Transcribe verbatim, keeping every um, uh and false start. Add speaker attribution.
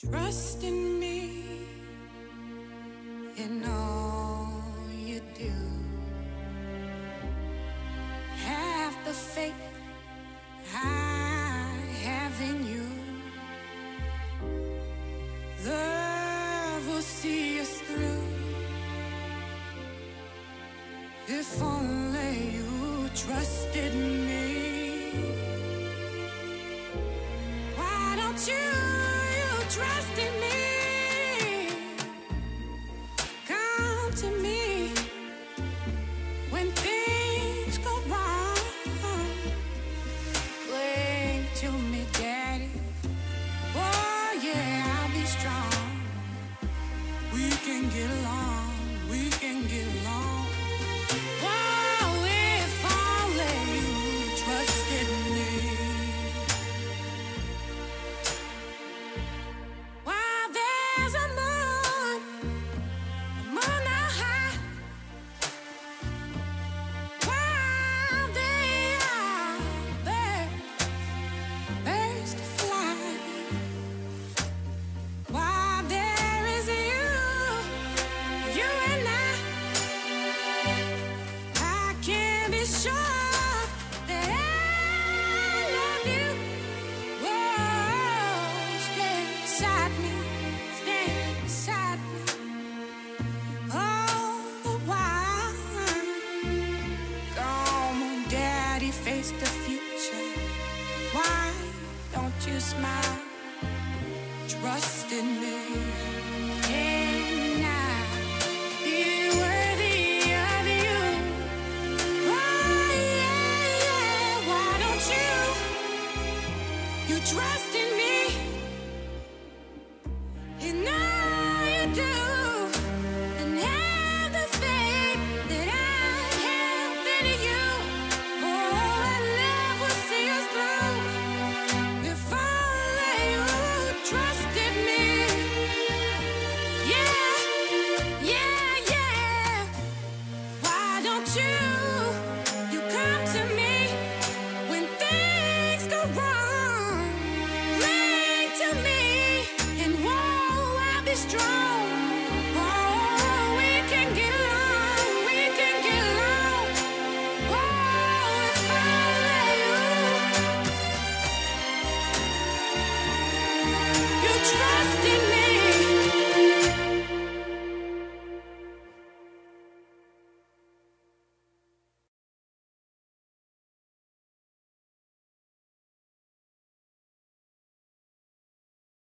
Speaker 1: Trust in me in all you do. Have the faith I have in you. Love will see us through. If only you trusted me. Why don't you, you trust in me? Come to me when things go wrong. Cling to me, Daddy. Oh yeah, I'll be strong. We can get along, we can get along. Wow, if only you trusted me. While there's a moon, a moon out high. While they are there, birds to fly. While there is you, you and I, I can be sure that I love you. Whoa, stand beside me, stand beside me. All the while, come on, Daddy, face the future. Why don't you smile? Trust in me, and I'll be worthy of you. Oh yeah, yeah. Why don't you, you trust in me, and I